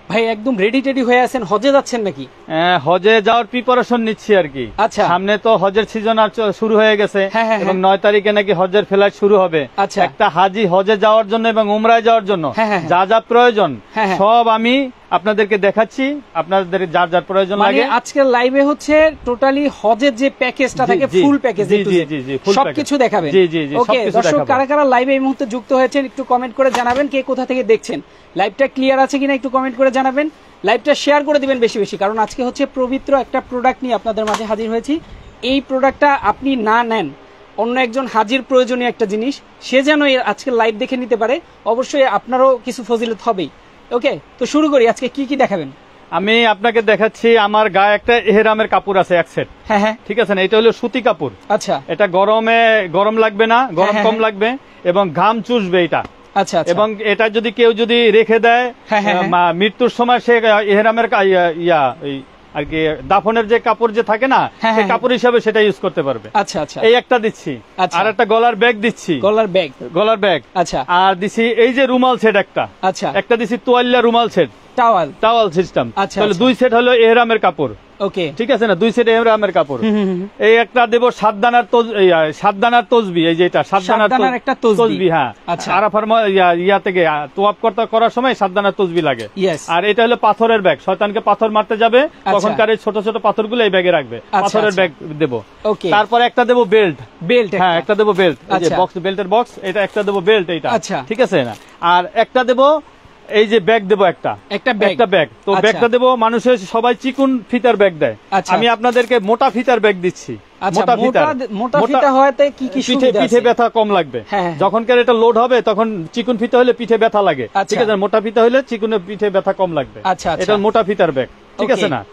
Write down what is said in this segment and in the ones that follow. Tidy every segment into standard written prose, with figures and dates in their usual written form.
ভাই একদম ready teddy হয়ে আছেন, হজে যাচ্ছেন নাকি? হজে যাওয়ার প্রিপারেশন নিচ্ছি আর কি। আচ্ছা, সামনে তো হজের সিজন আর শুরু হয়ে গেছে এবং 9 তারিখে নাকি হজের ফ্লাইট শুরু হবে। আচ্ছা, একটা হাজি হজে যাওয়ার জন্য এবং উমরায় যাওয়ার জন্য যা যা প্রয়োজন সব আমি আপনাদেরকে দেখাচ্ছি, আপনাদের যার যার প্রয়োজন লাগে। আজকের লাইভে হচ্ছে টোটালি হজের যে প্যাকেজটা থাকে ফুল প্যাকেজ, সবকিছু দেখাবেন। ওকে দর্শক, কারা কারা লাইভে এই মুহূর্তে যুক্ত হয়েছেন একটু কমেন্ট করে জানাবেন, কে কোথা থেকে দেখছেন, লাইভটা ক্লিয়ার আছে কিনা একটু কমেন্ট করে জানাবেন, লাইভটা শেয়ার করে দিবেন বেশি বেশি, কারণ আজকে হচ্ছে পবিত্র একটা প্রোডাক্ট নিয়ে আপনাদের মাঝে হাজির হয়েছি। এই প্রোডাক্টটা আপনি না নেন, অন্য একজন হাজির প্রয়োজনীয় একটা জিনিস, সে যেন আজকে লাইভ দেখে নিতে পারে, অবশ্যই আপনারও কিছু ফজিলত হবেই। ওকে, তো শুরু করি। আজকে কি কি দেখাবেন? আমি আপনাকে দেখাচ্ছি, আমার গায়ে একটা এহরামের কাপড় আছে এক সেট। হ্যাঁ, ঠিক আছে না, এটা হলো সুতি কাপড়। আচ্ছা, এটা গরম লাগবে না, গরম কম লাগবে এবং ঘাম চুষবে এটা। আচ্ছা, এবং এটা যদি কেউ যদি রেখে দেয় মৃত্যুর সময়, সে এহরামের আর কি দাফনের যে কাপড় যে থাকে না, সেই কাপড় হিসাবে সেটা ইউজ করতে পারবে। আচ্ছা আচ্ছা, এই একটা দিচ্ছি, আর একটা গলার ব্যাগ দিচ্ছি, গলার ব্যাগ। আচ্ছা, আর দিছি এই যে রুমাল সেট একটা। আচ্ছা, একটা দিছি তোয়াল্লা রুমাল সেট, টাওয়াল সিস্টেম। তাহলে 2 সেট হলো এহরামের কাপড়। ওকে, ঠিক আছে না, 2 সেট এহরামের কাপড়। এই একটা দেব 7 দানার তসবি, এই যে এটা 7 দানার একটা তসবি। হ্যাঁ, আরাফার ইয়া থেকে তোয়াব করার সময় 7 দানার তসবি লাগে। আর এটা হলো পাথরের ব্যাগ, শয়তানকে পাথর মারতে যাবে তখনকার এই ছোট ছোট পাথরগুলো এই ব্যাগে রাখবে, পাথরের ব্যাগ দেব। তারপরে একটা দেব বেল্ট। হ্যাঁ, একটা দেব বেল্ট, এই যে বক্স, বেল্টের বক্স, এটা একটা দেব বেল্ট এইটা। ঠিক আছে না, আর একটা দেব এই যে ব্যাগ দেবো, একটা ব্যাগ। তো ব্যাগটা দেবো, মানুষের সবাই চিকুন ফিতার ব্যাগ দেয়, আমি আপনাদেরকে মোটা ফিতার ব্যাগ দিচ্ছি। পিঠে ব্যথা কম লাগবে, যখনকার এটা লোড হবে তখন চিকুন ফিতা হলে পিঠে ব্যথা লাগে। ঠিক আছে, মোটা ফিতা হলে চিকুনের পিঠে ব্যথা কম লাগবে। এটা মোটা ফিতার ব্যাগ, ঠিক আছে না।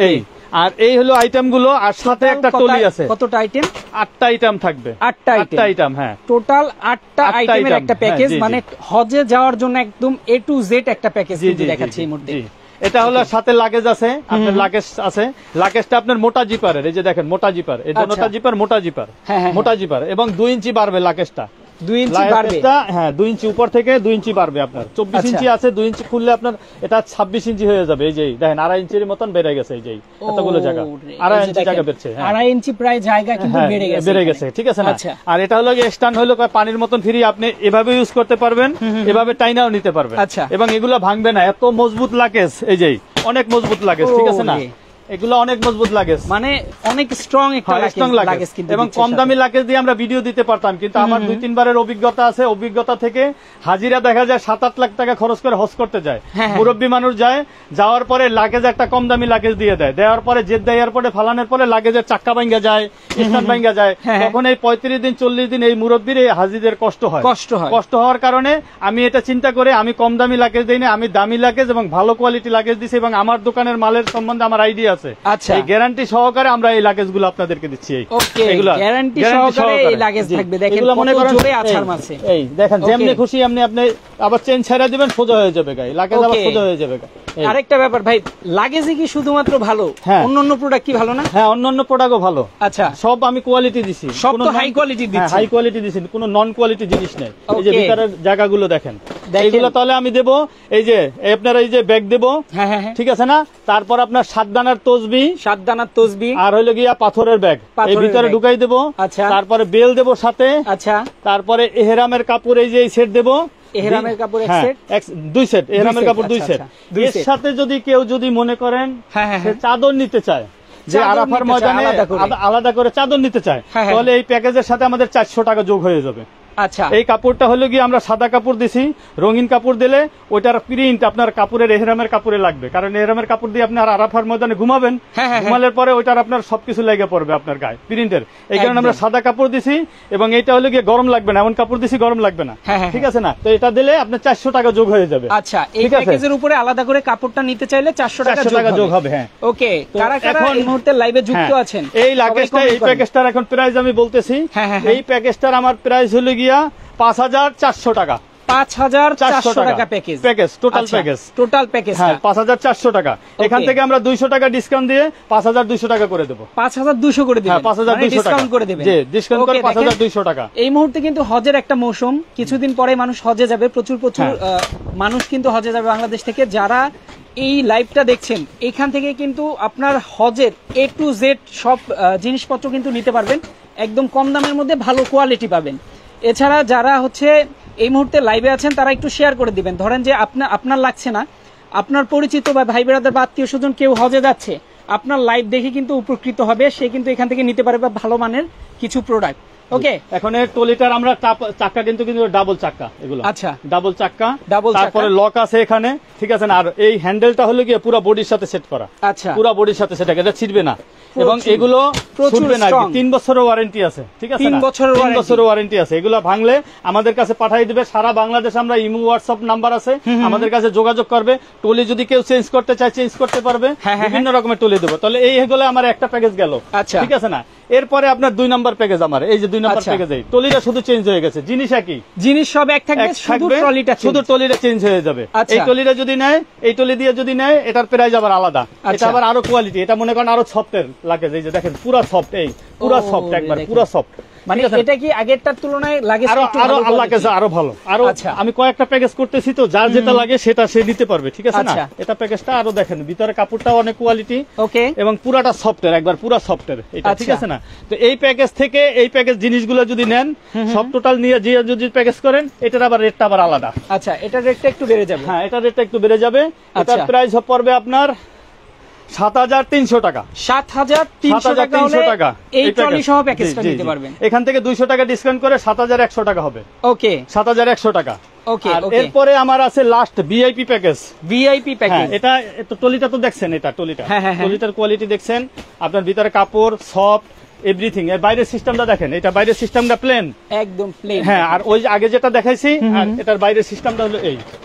আর এই হলো আইটেম গুলো, আর সাথে একটা টলি আছে। কতটা আইটেম? 8টা আইটেম থাকবে। 8টা আইটেম, হ্যাঁ, টোটাল 8টা আইটেমের একটা প্যাকেজ, মানে হজে যাওয়ার জন্য একদম A to Z একটা প্যাকেজ কিন্তু দেখাচ্ছি এই মুহূর্তে। এটা হলো সাথে লাগেজ আছে, আপনার লাগেজ আছে। লাগেজটা আপনার মোটা জিপারের, এই যে দেখেন মোটা জিপার, এই দুটো জিপার মোটা জিপার এবং 2 ইঞ্চি বাড়বে লাগেজটা। 2 ইঞ্চি বাড়বে, হ্যাঁ, 2 ইঞ্চি উপর থেকে 2 ইঞ্চি বাড়বে আপনার। 24 ইঞ্চি আছে, 2 ইঞ্চি খুললে আপনার এটা 26 ইঞ্চি হয়ে যাবে। এই যে দেখেন 2.5 ইঞ্চির মতন বেড়ে গেছে, এই যে এতগুলো জায়গা 2.5 ইঞ্চি জায়গা বেড়েছে, 2.5 ইঞ্চি প্রায় জায়গা কিন্তু বেড়ে গেছে। ঠিক আছে না। আর এটা হলো স্ট্যান্ড, হলো পানির মতন ফ্রি, আপনি এভাবে ইউজ করতে পারবেন, এভাবে টাইনাও নিতে পারবেন, এবং এগুলো ভাঙবে না, এত মজবুত লাগেজ, এই যে অনেক মজবুত লাগেজ। ঠিক আছে না, এগুলো অনেক মজবুত লাগেজ, মানে অনেক স্ট্রং লাগেজ, এবং কম দামি লাগেজ দিয়ে আমরা ভিডিও দিতে পারতাম, কিন্তু আমার 2-3 বারের অভিজ্ঞতা আছে। অভিজ্ঞতা থেকে হাজিরা দেখা যায় 7-8 লাখ টাকা খরচ করে হজ করতে যায়, মুরব্বী মানুষ যায়, যাওয়ার পরে লাগেজ একটা কম দামি লাগেজ দিয়ে দেয়, দেওয়ার পরে জেদ্দা এয়ারপোর্টে ফালানোর পরে লাগেজের চাক্কা ভাঙ্গা যায়, স্ট্যান্ড ভাঙ্গা যায়, তখন এই 35 দিন 40 দিন এই মুরব্বীর এই হাজিদের কষ্ট হওয়ার কারণে আমি এটা চিন্তা করে আমি কম দামি লাগেজ দিই না, আমি দামি লাগেজ এবং ভালো কোয়ালিটি লাগেজ দিছি, এবং আমার দোকানের মালের সম্বন্ধে আমার আইডিয়া আছে। আচ্ছা, এই গ্যারান্টি সহকারে আমরা এই লাগেজগুলো আপনাদেরকে দিচ্ছি। এগুলো গ্যারান্টি সহকারে এই লাগেজ থাকবে, দেখেন এগুলো মনে করেন জোরে আছাড় মারছে, এই দেখেন যেমনি খুশি এমনি আপনি আবার চেঞ্জ ছেড়ে দিবেন, সোজা হয়ে যাবে গায়, লাগেজ আবার সোজা হয়ে যাবে। আরেকটা ব্যাপার ভাই, লাগেজে কি শুধুমাত্র ভালো, অন্যান্য প্রোডাক্ট কি ভালো না? হ্যাঁ, অন্যান্য প্রোডাক্টও ভালো। আচ্ছা, সব আমি কোয়ালিটি দিছি, সব তো হাই কোয়ালিটি দিছি, হাই কোয়ালিটি দিছি, কোনো নন কোয়ালিটি জিনিস নেই। এই যে ভিতরের জায়গাগুলো দেখেন, এইগুলো তাহলে আমি দেব, এই যে আপনার এই যে ব্যাগ দেব, ঠিক আছে না। তারপর আপনার 7 দানার তসবি, আর হইলো গিয়া পাথরের ব্যাগ এই ভিতরে ঢুকাই দেব। আচ্ছা, তারপরে বেল দেব সাথে। আচ্ছা, তারপরে এহরামের কাপড়, এই যে এই সেট দেব, এহরামের কাপড় 1 সেট, 2 সেট এহরামের কাপড় 2 সেট। এর সাথে যদি কেউ যদি মনে করেন চাদর নিতে চায়, যে আরাফার ময়দানে আলাদা করে চাদর নিতে চায়, তাহলে এই প্যাকেজের সাথে আমাদের 400 টাকা যোগ হয়ে যাবে। আচ্ছা, এই কাপড়টা হলো গিয়ে আমরা সাদা কাপড় দিছি, রঙিন কাপড় দিলে ওইটার প্রিন্ট আপনার কাপড়ের এহরামের কাপড়ে লাগবে, কারণ এহরামের কাপড় দিয়ে আপনার আরাফার ময়দানে ঘুমাবেন, ঘুমালের পরে ওইটার আপনার সবকিছু লেগে পড়বে আপনার গায়ে প্রিন্টের, এই কারণে আমরা সাদা কাপড় দিছি। এবং এটা হলো গিয়ে গরম লাগবে না, এমন কাপড় দিছি গরম লাগবে না। ঠিক আছে না, তো এটা দিলে আপনার 400 টাকা যোগ হয়ে যাবে। আচ্ছা, এই প্যাকেজের উপরে আলাদা করে কাপড়টা নিতে চাইলে 400 টাকা যোগ হবে। হ্যাঁ, ওকে, কারা কারা এই মুহূর্তে লাইভে যুক্ত আছেন? এই লাগেজটা, এই প্যাকেজটার এখন প্রাইস আমি বলতেছি। এই প্যাকেজটার আমার প্রাইস হলো গিয়া 5400 টাকা। 5,400 টাকা package. Total package. Total package হ্যাঁ 5,400 টাকা। এখান থেকে আমরা 200 টাকা ডিসকাউন্ট দিয়ে 5,200 টাকা করে দেব। 5,200 করে দিবেন। হ্যাঁ 5,200 ডিসকাউন্ট করে দিবেন। জি, ডিসকাউন্ট করে 5,200 টাকা। এই মুহূর্তে কিন্তু হজের একটা মৌসুম, কিছুদিন পরে মানুষ হজে যাবে, প্রচুর মানুষ কিন্তু হজে যাবে বাংলাদেশ থেকে। যারা এই লাইভটা দেখছেন এখান থেকে কিন্তু আপনার হজের A to Z সব জিনিসপত্র কিন্তু নিতে পারবেন, একদম কম দামের মধ্যে ভালো কোয়ালিটি পাবেন। এছাড়া যারা হচ্ছে এই মুহূর্তে লাইভে আছেন তারা একটু শেয়ার করে দিবেন। ধরেন যে আপনার লাগছে না, আপনার পরিচিত বা ভাই ব্রাদার বা আত্মীয় স্বজন কেউ হজে যাচ্ছে, আপনার লাইভ দেখে কিন্তু উপকৃত হবে, সে কিন্তু এখান থেকে নিতে পারবে ভালো মানের কিছু প্রোডাক্ট। ওকে, এখন এই ট্রলিটার আমরা চাক্কা কিন্তু ডাবল চাক্কা, এগুলো আচ্ছা ডাবল চাক্কা, তারপরে লক আছে এখানে, ঠিক আছে না। আর এই হ্যান্ডেলটা হলো কি পুরো বডির সাথে সেট করা, আচ্ছা পুরো বডির সাথে সেট, এটা ছিড়বে না এবং এগুলো ছুটবে না। 3 বছরের ওয়ারেন্টি আছে, ঠিক আছে, 3 বছরের ওয়ারেন্টি আছে। এগুলো ভাঙলে আমাদের কাছে পাঠিয়ে দিবে, সারা বাংলাদেশ আমরা ইমো হোয়াটসঅ্যাপ নাম্বার আছে, আমাদের কাছে যোগাযোগ করবে। টলি যদি কেউ চেঞ্জ করতে চায় চেঞ্জ করতে পারবে, বিভিন্ন রকমের টলি দেবো। তাহলে এই হলো আমার একটা প্যাকেজ গেল, ঠিক আছে না। এরপরে আপনার 2 নম্বর প্যাকেজ, আমার এই যে 2 নম্বর প্যাকেজ, এই টলিটা শুধু চেঞ্জ হয়ে গেছে, জিনিস একই, জিনিস সব এক থাকবে, শুধু টলিটা চেঞ্জ হয়ে যাবে। এই টলিটা যদি নেয়, এই টলি দিয়ে যদি নেয়, এটার প্রাইস আবার আলাদা, এটা আবার আরো কোয়ালিটি, এটা মনে করেন আরো সফটের লাগেজ। এই যে দেখেন পুরা সফট, এই পুরা সফট, একবার পুরা সফট। মানে এটা কি আগেরটার তুলনায় লাগে আরো ভালো, আরো আমি কয়েকটা প্যাকেজ করতেছি তো, যার যেটা লাগে সেটা সে নিতে পারবে, ঠিক আছে না। এটা প্যাকেজটা আরো দেখেন, ভিতরে কাপড়টাও অনেক কোয়ালিটি, ওকে, এবং পুরাটা সফটের, একবার পুরা সফটের এটা, ঠিক আছে না। তো এই প্যাকেজ থেকে এই প্যাকেজ জিনিসগুলো যদি নেন, সব টোটাল নিয়ে যে যদি প্যাকেজ করেন, এটার আবার রেটটা আবার আলাদা। আচ্ছা, এটার রেটটা একটু বেড়ে যাবে। হ্যাঁ, এটার রেটটা একটু বেড়ে যাবে। এটার প্রাইস পড়বে আপনার 7,300 টাকা। 7,300 টাকা এই ট্রলি সহ প্যাকেজটা নিতে পারবেন। এখান থেকে 200 টাকা ডিসকাউন্ট করে 7,100 টাকা হবে। ওকে, 7,100 টাকা। ওকে, এরপরে আমার আছে last VIP package. VIP package, এটা ট্রলিটা তো দেখছেন, এটা ট্রলিটার কোয়ালিটি দেখছেন, আপনার ভিতরে কাপড় সফট এভরিথিং। এর বাইরের সিস্টেমটা দেখেন, এটা বাইরের সিস্টেমটা প্লেন, একদম প্লেন। হ্যাঁ, আর ওই আগে যেটা দেখাইছি, আর এটার বাইরের সিস্টেমটা হলো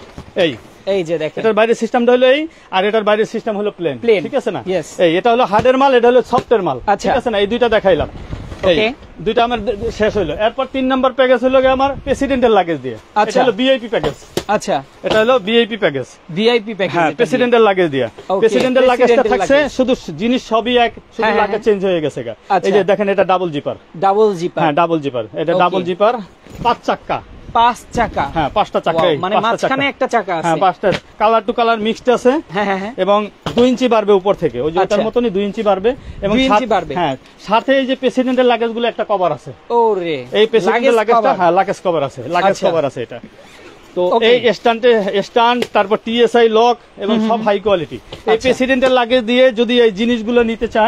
এই যে দেখেন, এটার বাইরের সিস্টেমটা হলো এই, আর এটার বাইরের সিস্টেম হলো প্লেন, ঠিক আছে না। এটা হলো হার্ডের মাল, এটা হলো সফটের মাল, ঠিক আছে না। এই দুইটা দেখাইলাম, এই দুইটা আমার শেষ হইলো। এরপর 3 নম্বর প্যাকেজ হলো আমার প্রেসিডেন্টের লাগেজ দিয়ে, এটা হলো ভিআইপি প্যাকেজ। আচ্ছা, এটা হলো ভিআইপি প্যাকেজ, হ্যাঁ, প্রেসিডেন্টের লাগেজ দিয়ে। প্রেসিডেন্টের লাগেজটা থাকছে, শুধু জিনিস সবই এক, শুধু লাগেজ চেঞ্জ হয়ে গেছে। এই যে দেখেন, এটা ডাবল জিপার, হ্যাঁ ডাবল জিপার, এটা ডাবল জিপার, 5 চাকা, 5 চাকা, হ্যাঁ 5টা চাকা, মানে মাঝখানে একটা চাকা আছে, হ্যাঁ 5টা, কালার টু কালার মিক্সড আছে, এবং 2 ইঞ্চি বাড়বে উপর থেকে, ওই যে এটার মতনই 2 ইঞ্চি বাড়বে, এবং হ্যাঁ সাথে এই যে প্রেসিডেন্টের লাগেজ গুলো একটা কভার আছে। ওরে, এই প্রেসিডেন্টের লাগেজটা, হ্যাঁ লাগেজ কভার আছে, লাগেজ কভার আছে এটা। তো এই স্ট্যান্ড, তারপর টিএসআই লক, এবং সব হাই কোয়ালিটি। এই প্রেসিডেন্টের লাগেজ দিয়ে যদি এই জিনিসগুলো নিতে চান,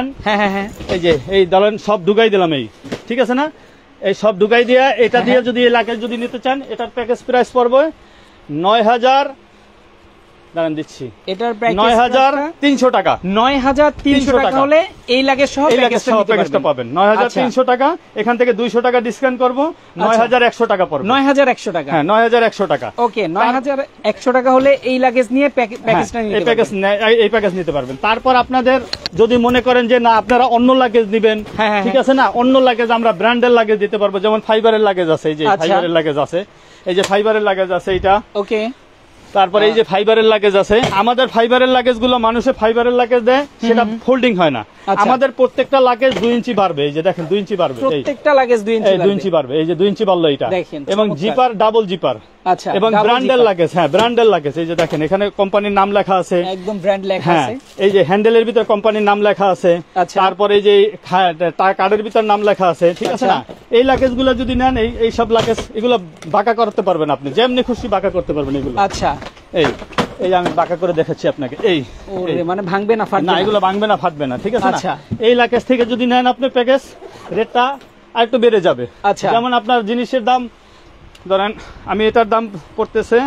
এই যে এই ধরেন সব ঢুকাই দিলাম, এই ঠিক আছে না, এই সব ঢুকাই দিয়া এটা দিয়ে যদি এই লাগেজ যদি নিতে চান, এটার প্যাকেজ প্রাইস পড়বে 9,000, দাঁড়ান দিচ্ছি, এটার প্রাইস 9,300 টাকা। 9,300 টাকা হলে এই লাগেজ সহ প্যাকেজটা পাবেন। 9,300 টাকা, এখান থেকে 200 টাকা ডিসকাউন্ট করব, 9,100 টাকা পড়বে। 9,100 টাকা, হ্যাঁ 9,100 টাকা। ওকে, 9,100 টাকা হলে এই লাগেজ নিয়ে প্যাকেজটা নিতে পারবেন, এই প্যাকেজ নিতে পারবেন। তারপর আপনাদের যদি মনে করেন যে না আপনারা অন্য লাগেজ দিবেন, ঠিক আছে না, অন্য লাগেজ আমরা ব্র্যান্ডের লাগেজ দিতে পারবো, যেমন ফাইবারের লাগেজ আছে, এই যে ফাইবারের লাগেজ আছে, এই যে ফাইবারের লাগেজ আছে এটা, ওকে। তারপরে এই যে ফাইবারের লাগেজ আছে, আমাদের ফাইবারের লাগেজ গুলো মানুষে ফাইবারের লাগেজ দেয়, সেটা ফোল্ডিং হয় না। আমাদের প্রত্যেকটা লাগেজ 2 ইঞ্চি বাড়বে, এই যে দেখেন 2 ইঞ্চি বাড়বে, প্রত্যেকটা লাগেজ 2 ইঞ্চি বাড়বে, এই যে 2 ইঞ্চি বাড়লো এটা, এবং জিপার ডাবল জিপার, আচ্ছা, এবং ব্র্যান্ডের লাগেজ, হ্যাঁ ব্র্যান্ডের লাগেজ, এই যে দেখেন এখানে কোম্পানির নাম লেখা আছে, একদম ব্র্যান্ড লেখা আছে, এই যে হ্যান্ডেলের ভিতর কোম্পানির নাম লেখা আছে, তারপরে এই যে কার্ডের ভিতর নাম লেখা আছে, ঠিক আছে না। এই লাগেজ গুলো যদি নেন, এই সব লাগেজ এগুলো বাঁকা করতে পারবেন আপনি, যেমনি খুশি বাঁকা করতে পারবেন এগুলো। আচ্ছা, এই আমি বাঁকা করে দেখাচ্ছি আপনাকে, এই মানে ভাঙবে না, ফাটবে না, এগুলো ভাঙবে না, ফাটবে না, ঠিক আছে। আচ্ছা, এই লাগেজ থেকে যদি নেন আপনি প্যাকেজ, রেটটা আরেকটু বেড়ে যাবে। আচ্ছা, যেমন আপনার জিনিসের দাম ধরেন, আমি এটার দাম পড়তেছে,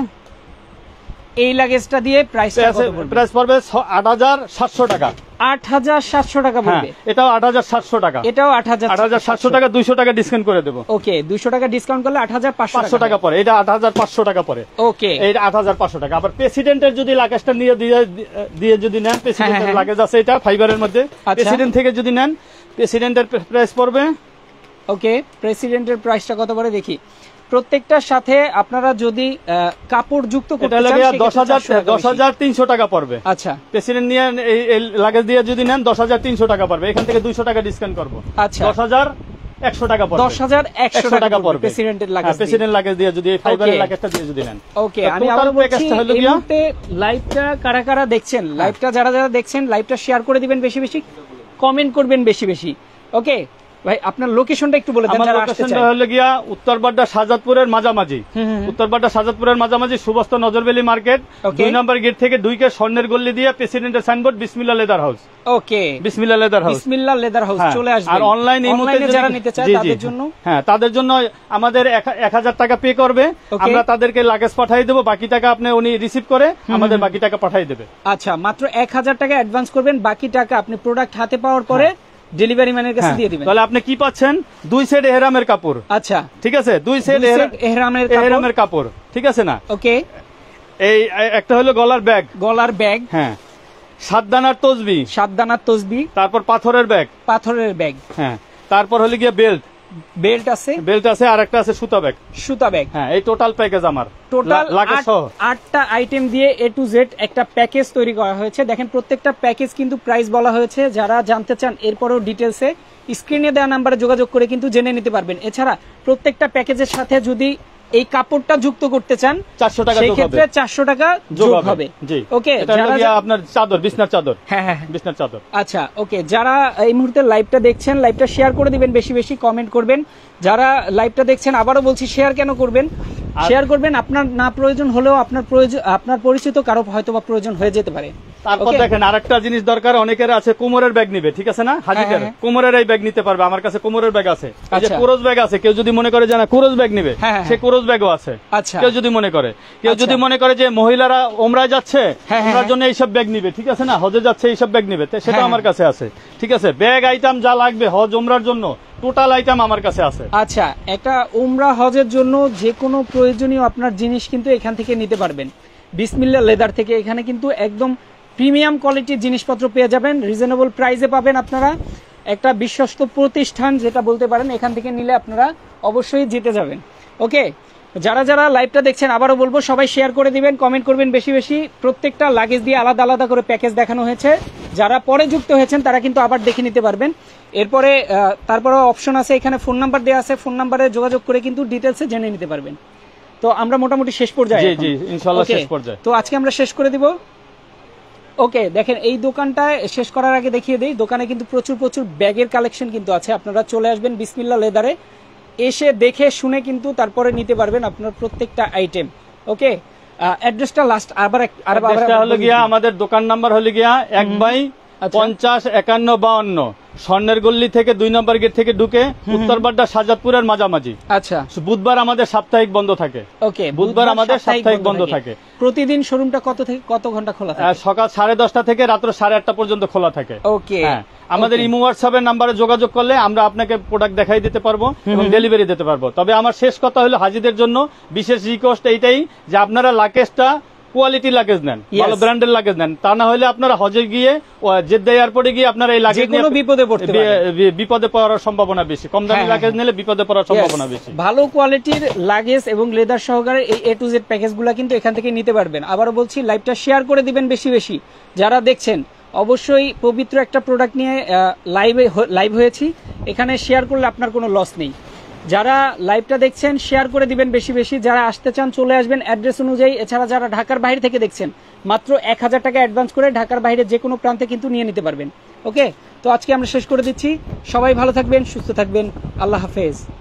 এই লাগেজটা দিয়ে প্রাইস পড়বে 8,700 টাকা। 8,700 টাকা পড়বে, এটাও 8,700 টাকা, এটাও 8,700 টাকা, 200 টাকা ডিসকাউন্ট করে দেবো। ওকে, 200 টাকা ডিসকাউন্ট করলে 8,500 টাকা পড়ে, এটা 8,500 টাকা পড়ে। ওকে, এটা 8,500 টাকা। আবার প্রেসিডেন্টের যদি লাগেজটা দিয়ে যদি নেন, প্রেসিডেন্টের লাগেজ আছে এটা ফাইবারের মধ্যে, প্রেসিডেন্ট থেকে যদি নেন, প্রেসিডেন্টের প্রাইস পড়বে, ওকে, প্রেসিডেন্টের প্রাইসটা কত পড়ে দেখি, প্রত্যেকটার সাথে আপনারা যদি কাপড় যুক্ত করতে চান 10,300 টাকা পড়বে। আচ্ছা, প্রেসিডেন্ট নিয়ে এই লাগেজ দিয়ে যদি নেন 10,300 টাকা পড়বে, এখান থেকে 200 টাকা ডিসকাউন্ট করব। আচ্ছা, 10,100 টাকা পড়বে। 10,100 টাকা পড়বে প্রেসিডেন্টের লাগেজ, প্রেসিডেন্ট লাগেজ দিয়ে যদি এই ফাইবারের লাগেজটা দিয়ে যদি নেন। ওকে, আমি আবার বলছি এই মুহূর্তে লাইভটা কারা কারা দেখছেন, লাইভটা যারা যারা দেখছেন লাইভটা শেয়ার করে দিবেন বেশি বেশি, কমেন্ট করবেন বেশি বেশি। ওকে ভাই, আপনার লোকেশনটা একটু বলে দেন। আমার লোকেশনটা হলো গিয়া উত্তরবাড্ডা শাহজাদপুরের মাঝামাঝি, উত্তরবাড্ডা শাহজাদপুরের মাঝামাঝি সুবস্ত নজরবেলি মার্কেট, 2 নম্বর গেট থেকে ঢুকে স্বর্ণের গল্লি দিয়ে প্রেসিডেন্টের সাইনবোর্ড বিসমিল্লাহ leather house. Okay, Bismillah leather house, Bismillah leather house চলে আসবে। আর অনলাইনে যারা নিতে চায় তাদের জন্য, হ্যাঁ তাদের জন্য আমাদের 1000 টাকা পে করবে, আমরা তাদেরকে লাগেজ পাঠিয়ে দেব, বাকি টাকা আপনি উনি রিসিভ করে আমাদের বাকি টাকা পাঠিয়ে দেবে। আচ্ছা, মাত্র 1000 টাকা অ্যাডভান্স করবেন, বাকি টাকা আপনি প্রোডাক্ট হাতে পাওয়ার পরে ডেলিভারি ম্যানের কাছে দিয়ে দিবেন। তাহলে আপনি কি পাচ্ছেন? 2 সেট এহরামের কাপড়। আচ্ছা, ঠিক আছে, 2 সেট এহরামের কাপড়, ঠিক আছে না? ওকে, এই একটা হলো গলার ব্যাগ, হ্যাঁ 7 দানার তসবি, তারপর পাথরের ব্যাগ, হ্যাঁ তারপর হলো গিয়ে বেল্ট আছে, আর একটা আছে সুতা ব্যাগ, হ্যাঁ এই টোটাল প্যাকেজ আমার টোটাল 8টা আইটেম দিয়ে A to Z একটা প্যাকেজ তৈরি করা হয়েছে। দেখেন প্রত্যেকটা প্যাকেজ কিন্তু প্রাইস বলা হয়েছে, যারা জানতে চান এরপরেও ডিটেলসে স্ক্রিনে দেওয়া নাম্বারে যোগাযোগ করে কিন্তু জেনে নিতে পারবেন। এছাড়া প্রত্যেকটা প্যাকেজের সাথে যদি এই কাপড়টা যুক্ত করতে চান 400 টাকা, সেই ক্ষেত্রে 400 টাকা যোগ হবে। ওকে, আপনার চাদর, বিছনার চাদর, হ্যাঁ বিছনার চাদর। আচ্ছা, ওকে, যারা এই মুহূর্তে লাইভটা দেখছেন লাইভটা শেয়ার করে দিবেন বেশি বেশি, কমেন্ট করবেন। যারা লাইভটা দেখছেন আবারও বলছি শেয়ার কেন করবেন, শেয়ার করবেন, আপনার না প্রয়োজন হলেও আপনার পরিচিত কারো হয়তো বা প্রয়োজন হয়ে যেতে পারে। তারপর দেখেন আরেকটা জিনিস দরকার, অনেকের আছে কোমরের ব্যাগ নিবে, ঠিক আছে না? হাজিদের কোমরের এই ব্যাগ নিতে পারবে, আমার কাছে কোমরের ব্যাগ আছে, এই যে কোরস ব্যাগ আছে, কেউ যদি মনে করে যে না কোরস ব্যাগ নিবে সে কোরস ব্যাগও আছে। আচ্ছা, কেউ যদি মনে করে যে মহিলারা ওমরায় যাচ্ছে ওমরার জন্য এইসব ব্যাগ নিবে, ঠিক আছে না, হজে যাচ্ছে এইসব ব্যাগ নিবে, সেটা আমার কাছে আছে, ঠিক আছে? ব্যাগ আইটেম যা লাগবে হজ ওমরার জন্য টোটাল আইটেম আমার কাছে আছে। আচ্ছা, একটা উমরা হজের জন্য যে কোনো প্রয়োজনীয় আপনার জিনিস কিন্তু এখান থেকে নিতে পারবেন বিসমিল্লাহ লেদার থেকে। এখানে কিন্তু একদম প্রিমিয়াম কোয়ালিটির জিনিসপত্র পেয়ে যাবেন, রিজনেবল প্রাইসে পাবেন আপনারা। একটা বিশ্বস্ত প্রতিষ্ঠান যেটা বলতে পারেন, এখান থেকে নিলে আপনারা অবশ্যই জিতে যাবেন। ওকে, যারা যারা লাইভটা দেখছেন আবারও বলবো সবাই শেয়ার করে দিবেন, কমেন্ট করবেন বেশি বেশি। প্রত্যেকটা লাগেজ দিয়ে আলাদা আলাদা করে প্যাকেজ দেখানো হয়েছে, যারা পরে যুক্ত হয়েছেন তারা কিন্তু আবার দেখে নিতে পারবেন। এরপরে তারপরে অপশন আছে, এখানে ফোন নাম্বার দেওয়া আছে, ফোন নাম্বারে যোগাযোগ করে কিন্তু ডিটেলসে জেনে নিতে পারবেন। তো আমরা মোটামুটি শেষ পর্যায়ে, জি ইনশাআল্লাহ শেষ পর্যায়ে, তো আজকে আমরা শেষ করে দিব। ওকে, দেখেন এই দোকানটায় শেষ করার আগে দেখিয়ে দিই, দোকানে কিন্তু প্রচুর ব্যাগের কালেকশন কিন্তু আছে। আপনারা চলে আসবেন বিসমিল্লাহ লেদারে, এসে দেখে শুনে কিন্তু তারপরে নিতে পারবেন আপনার প্রত্যেকটা আইটেম। ওকে, অ্যাড্রেসটা লাস্ট আবার হলো গিয়া, আমাদের দোকান নাম্বার হলো গিয়া 1/50-51-52 স্বর্ণের গল্লি থেকে 2 নম্বর গেট থেকে ঢুকে উত্তরবাড্ডা শাহজাদপুরের মাঝামাঝি। আচ্ছা, বুধবার আমাদের সাপ্তাহিক বন্ধ থাকে। ওকে, বুধবার আমাদের সাপ্তাহিক বন্ধ থাকে। প্রতিদিন শোরুমটা কত থেকে কত ঘন্টা খোলা থাকে? সকাল 10:30 থেকে রাত্র 8:30 পর্যন্ত খোলা থাকে। ওকে, আমাদের ইমো হোয়াটসঅ্যাপের নাম্বারে যোগাযোগ করলে আমরা আপনাকে প্রোডাক্ট দেখাই দিতে পারবো এবং ডেলিভারি দিতে পারবো। তবে আমার শেষ কথা হলো হাজিদের জন্য বিশেষ রিকোয়েস্ট এইটাই যে আপনারা লাগেজটা কোয়ালিটি লাগেজ নেন, ভালো ব্র্যান্ডের লাগেজ নেন, তা না হলে আপনারা হজে গিয়ে জেদ্দা এয়ারপোর্টে গিয়ে আপনারা এই লাগেজ নিয়ে বিপদে পড়ার সম্ভাবনা বেশি। কম দামি লাগেজ নিলে বিপদে পড়ার সম্ভাবনা বেশি। ভালো কোয়ালিটির লাগেজ এবং লেদার সহকারে এই A to Z প্যাকেজগুলো কিন্তু এখান থেকে নিতে পারবেন। আবারও বলছি লাইভটা শেয়ার করে দিবেন বেশি বেশি। যারা দেখছেন অবশ্যই পবিত্র একটা প্রোডাক্ট নিয়ে লাইভ হয়েছি, এখানে শেয়ার করলে আপনার কোনো লস নেই। যারা লাইভটা দেখছেন শেয়ার করে দিবেন বেশি বেশি। যারা আসতে চান চলে আসবেন অ্যাড্রেস অনুযায়ী। এছাড়া যারা ঢাকার বাইরে থেকে দেখছেন মাত্র 1000 টাকা অ্যাডভান্স করে ঢাকার বাইরে যে কোনো প্রান্তে কিন্তু নিয়ে নিতে পারবেন। ওকে, তো আজকে আমরা শেষ করে দিচ্ছি। সবাই ভালো থাকবেন, সুস্থ থাকবেন, আল্লাহ হাফেজ।